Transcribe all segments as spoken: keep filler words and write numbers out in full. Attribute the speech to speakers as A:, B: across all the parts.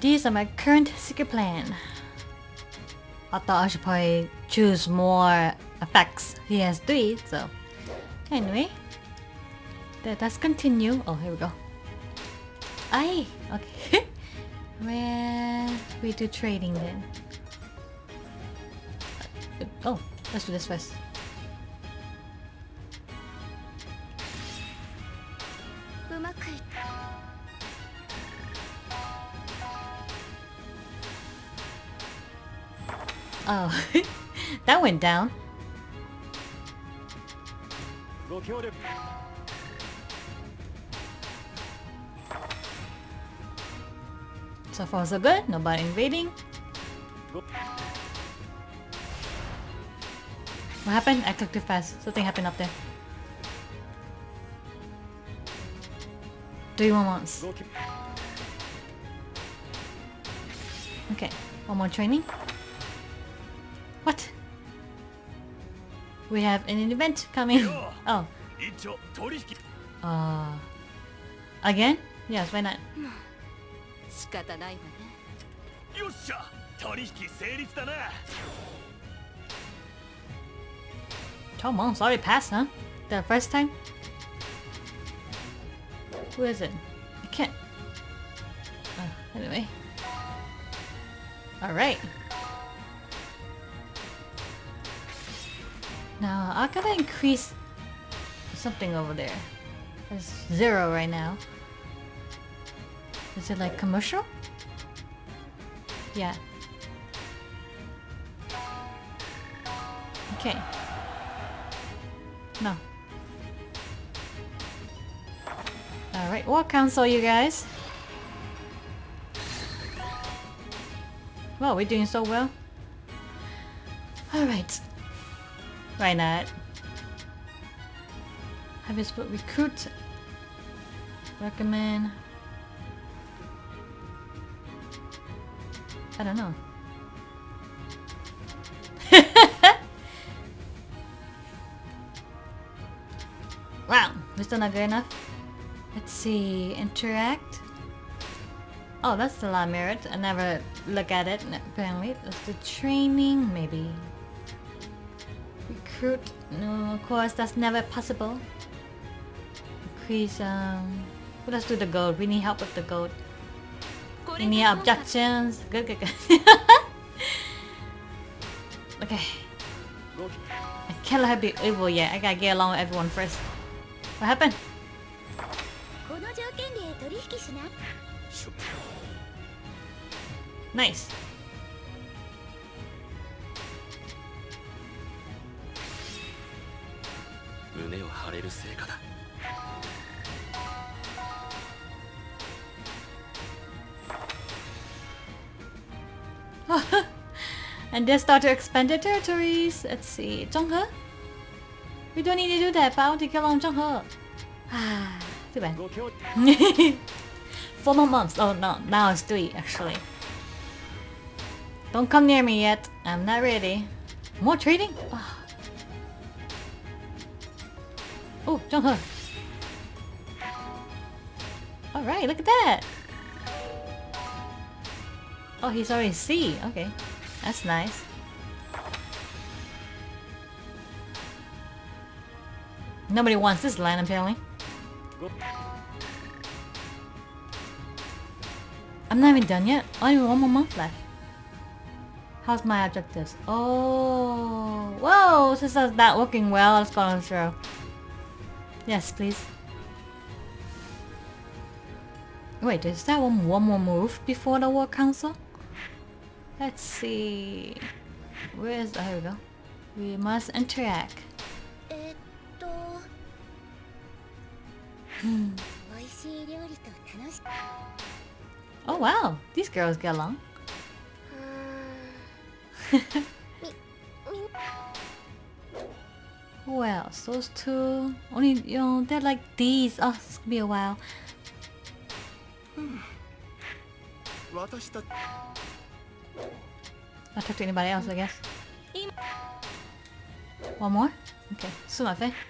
A: These are my current secret plan. I thought I should probably choose more effects. He has three, so anyway. Let us continue. Oh, here we go. Aye, okay. Where we do trading then? Oh, let's do this first. Oh, that went down. So far so good, nobody invading. What happened? I clicked too fast. Something happened up there. Three more months. Okay, one more training. What? We have an event coming. Oh. Uh, again? Yes, why not? twelve months already passed, huh? The first time? Who is it? I can't. Uh, anyway. Alright. Now, I gotta increase something over there. It's zero right now. Is it like commercial? Yeah. Okay. No. Alright, War Council, you guys. Well, we're doing so well. Alright. Why not? Have you split recruit? Recommend. I don't know. Wow, we're still not good enough. Let's see, interact. Oh, that's a lot of merit. I never look at it. Apparently, that's the training. Maybe recruit. No, of course, that's never possible. Increase. Um, well, let's do the gold. We need help with the gold. Any objections? Good, good, good. Okay. I can't let her be evil yet. I gotta get along with everyone first. What happened? Nice. And they start to expand their territories. Let's see. Zhonghe? We don't need to do that, but I want to get along Zhonghe. Ah, too bad. Four more months. Oh no, now it's three actually. Don't come near me yet. I'm not ready. More trading? Oh, oh Zhonghe. Alright, look at that. Oh, he's already C. Okay. That's nice. Nobody wants this land apparently. I'm not even done yet. Only one more month left. How's my objectives? Oh, whoa! Since that's not working well, let's go on through. Yes, please. Wait, is that one, one more move before the War Council? Let's see. Where is? Oh, here we go. We must interact. Hmm. Oh wow, these girls get along. Who else? Those two. Only, you know, they're like these. Oh, it's gonna be a while. I'll talk to anybody else, I guess. One more? Okay, soon enough, eh?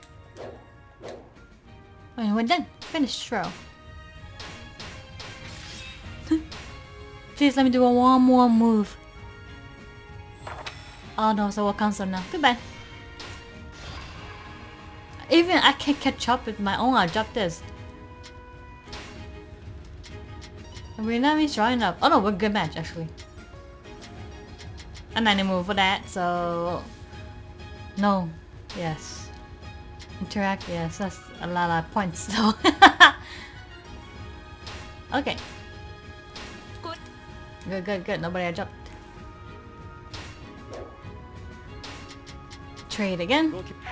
A: Oh, we're done. Finished row. Please let me do a one more move. Oh no, so what comes up now? Too bad. Even I can't catch up with my own objectives. We're not even strong enough. Oh no, we're a good match actually. And I didn't move for that, so... No. Yes. Interact, yes, that's a lot of points though. Okay. Good, good, good. Nobody I jumped. Trade again.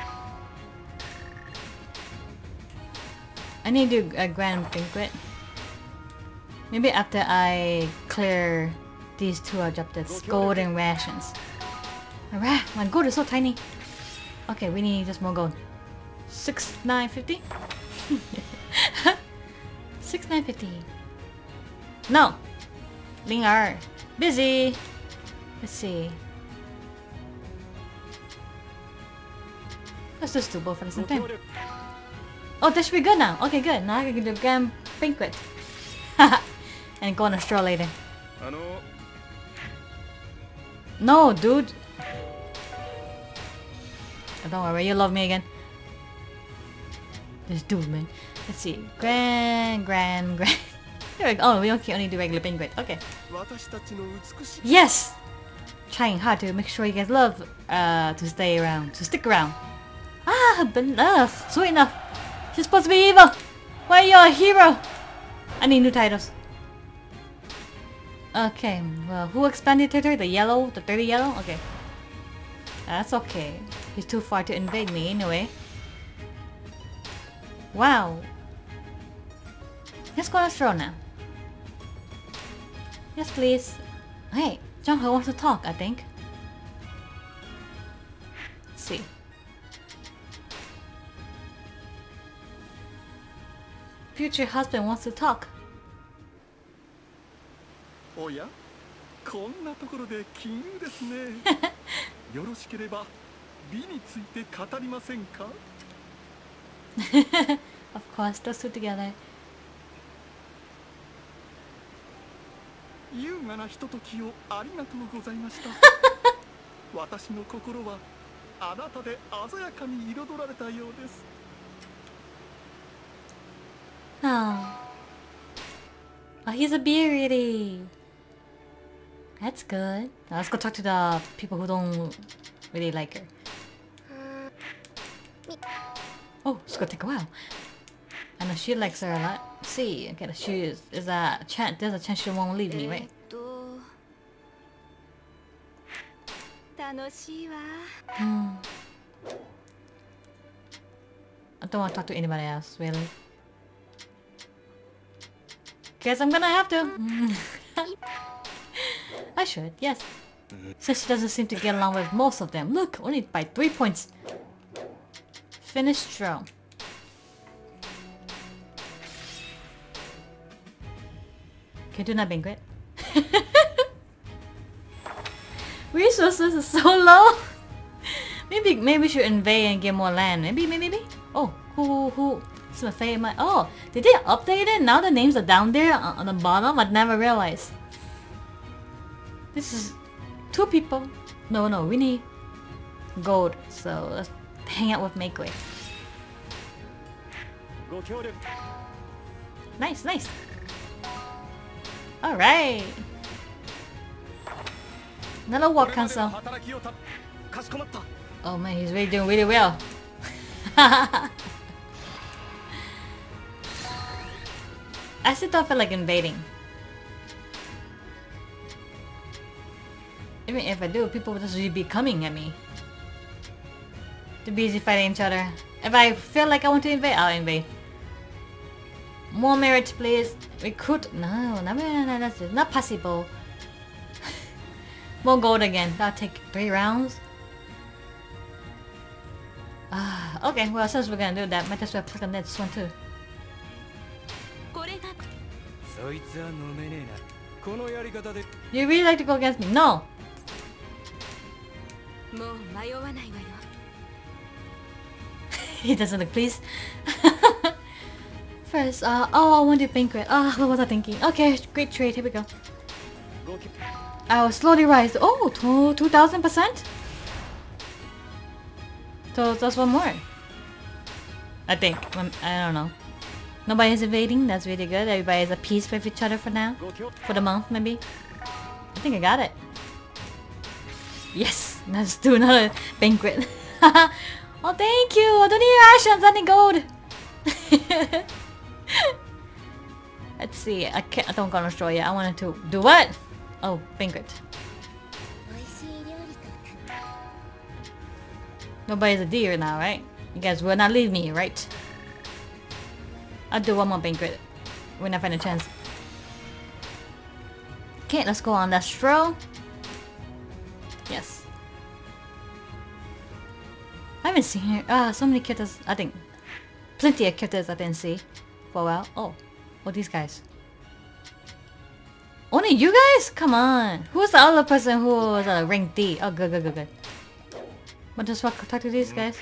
A: I need to do a grand banquet. Maybe after I clear these two objectives. Gold and rations. Alright, my gold is so tiny. Okay, we need just more gold. Six nine fifty. Six nine fifty. No. Ling Er. Busy. Let's see. Let's just do both at the same time. Oh, that should be good now. Okay, good. Now I can do the grand banquet. And go on a stroll later. No, dude. Oh, don't worry, you love me again. This dude, man. Let's see. Grand, grand, grand. There we go. Oh, we don't only do regular banquet. Okay. Yes! Trying hard to make sure you guys love uh, to stay around, to stick around. Ah, but enough. Sweet enough. She's supposed to be evil. Why are you a hero? I need new titles. Okay, well, who expanded territory? The yellow? The thirty yellow? Okay. That's okay. He's too far to invade me anyway. Wow. Let's go on a stroll now. Yes, please. Hey, Jung Ho wants to talk, I think. Let's see. Future husband wants to talk.
B: Oh yeah? こんなところで奇遇ですね。よろしければ美について語りませんか?
A: Of course, those two together.
B: 優雅なひとときをありがとうございました。私の心はあなたで鮮やかに彩られたようです。
A: Oh. Oh, he's a beauty. That's good. Now let's go talk to the people who don't really like her. Oh, it's gonna take a while. I know she likes her a lot. Let's see, okay, she is. Is a chance. There's a chance she won't leave me, right? Hmm. I don't want to talk to anybody else, really. Guess I'm gonna have to. I should, yes. Since she doesn't seem to get along with most of them. Look, only by three points. Finish strong. Okay, do not banquet. Resources are so low. Maybe, maybe we should invade and get more land. Maybe, maybe, maybe. Oh, who, who? It's my favorite. Oh, did they update it? Now the names are down there on the bottom. I'd never realized. This is two people. No, no, we need gold. So let's hang out with Makeway. Nice, nice. All right. Another walk cancel. Oh man, he's really doing really well. I still don't feel like invading. Even if I do, people will just be coming at me. Too busy fighting each other. If I feel like I want to invade, I'll invade. More merit, please. Recruit. No, no, no, no, that's not possible. More gold again. That'll take three rounds. Ah, okay, well, since we're gonna do that, might as well click on this one too. You really like to go against me? No! He doesn't look pleased. First, uh, oh, I want to banquet. Ah, oh, what was I thinking? Okay, great trade, here we go. I will slowly rise. Oh, two thousand percent. So that's one more. I think. Um, I don't know. Nobody's invading. That's really good. Everybody's at peace with each other for now. For the month, maybe. I think I got it. Yes. Let's do another banquet. Oh, thank you. I don't need rations. I need gold. Let's see. I can't. I don't gonna show you. I wanted to do what? Oh, banquet. Nobody's a deer now, right? You guys will not leave me, right? I'll do one more banquet when I find a chance. Okay, let's go on that stroll. Yes. I haven't seen here. Ah, so many characters. I think plenty of characters I didn't see for a while. Oh, oh, these guys. Only you guys? Come on. Who's the other person who was a uh, rank D? Oh, good, good, good, good. But just walk, talk to these guys.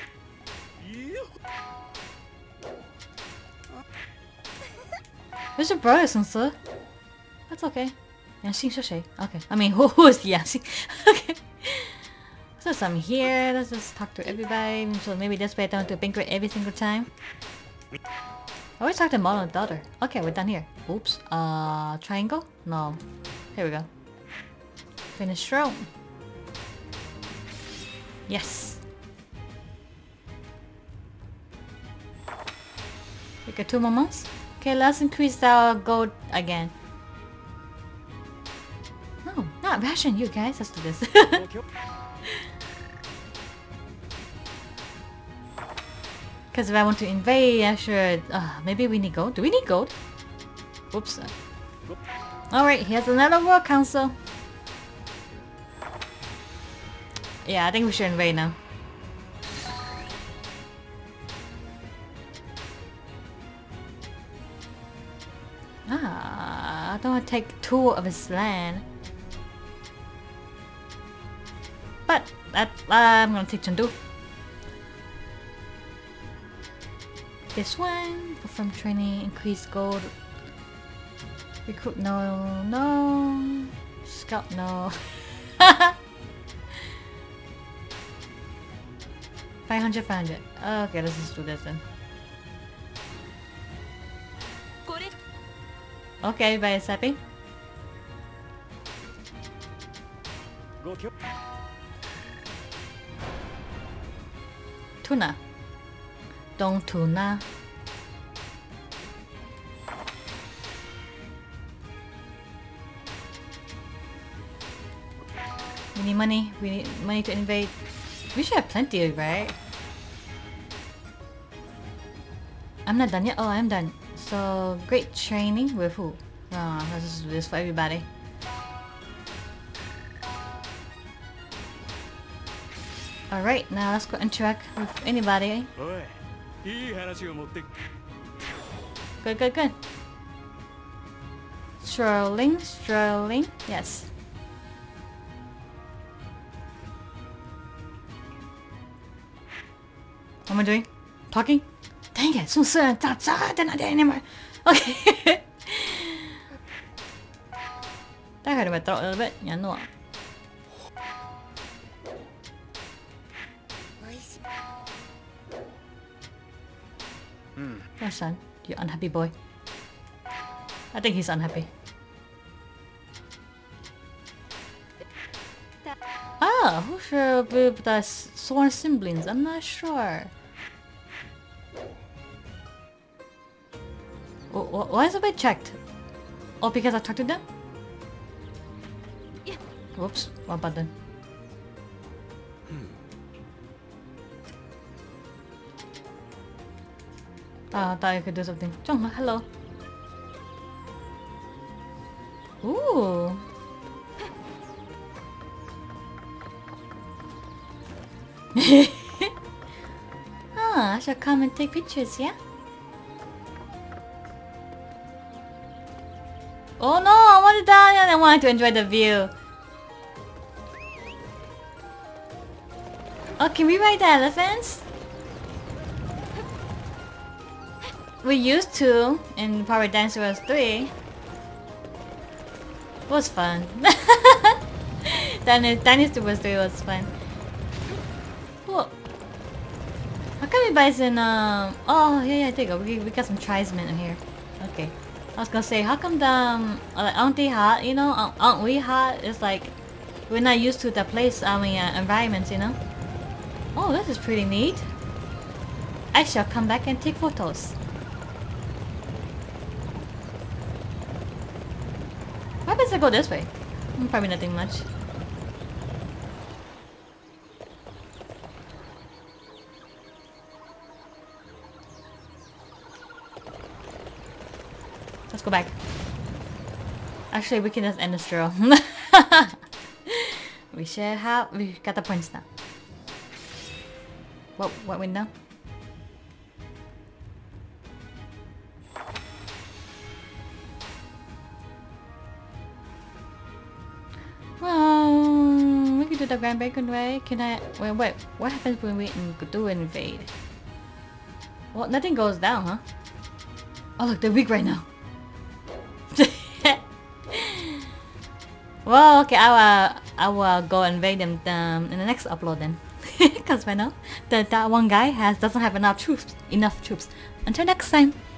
A: Where's your brother, Sunsu? That's okay. Yanshin Shoshe. Okay. I mean, who, who is Yanshin? Okay. So I'm here. Let's just talk to everybody. So maybe this way I don't have to banquet every single time. I always talk to mom and daughter. Okay, we're done here. Oops. Uh, triangle? No. Here we go. Finish row. Yes. We got two more months. Okay, let's increase our gold again. No, not ration you guys. Let's do this. Because if I want to invade, I should... Uh, maybe we need gold. Do we need gold? Oops. Alright, here's another World Council. Yeah, I think we should invade now. Ah, I don't want to take two of his land. But that, uh, I'm gonna take Chengdu. This one, perform training, increase gold. Recruit, no, no. Scout, no. five hundred, five hundred. Okay, let's just do this then. Okay, everybody's happy. Tuna. Don't tuna. We need money. We need money to invade. We should have plenty, right? I'm not done yet. Oh, I'm done. So, great training with who? Oh, let's just do this for everybody. Alright, now let's go interact with anybody. Good, good, good. Strolling, strolling. Yes. What am I doing? Talking? Dang it, so soon. They're not there anymore. Okay. That hurt my throat a little bit. Yeah, no. Your son, you unhappy boy. I think he's unhappy. Ah, who should be the sworn siblings? I'm not sure. Why is it bit checked? Oh, because I talked to them? Yeah. Whoops, what button? Ah, I thought I could do something. Chongma, hello. Ooh. Ah, I shall come and take pictures, yeah? Oh no, I wanted that. I wanted to enjoy the view. Oh, can we ride the elephants? We used to in Power Dance Wars three. It was fun. Dynasty was three was fun. Cool. How come we buy in um oh yeah yeah there you go. We, we got some tribesmen in here. Okay. I was gonna say, how come the um, like Auntie Hot, you know, Aunt, Aunt Wee Hot is like we're not used to the place, I mean uh, environments, you know. Oh, this is pretty neat. I shall come back and take photos. Why does it go this way? Mm, probably nothing much. Let's go back. Actually, we can just end this drill. We should have. We got the points now. What? What window? Well, we can do the Grand Bacon way. Can I? Wait, wait. What happens when we do invade? Well, nothing goes down, huh? Oh look, they're weak right now. Well, okay, I will, I will go invade them um, in the next upload then. Because right now, the, that one guy has doesn't have enough troops. Enough troops. Until next time.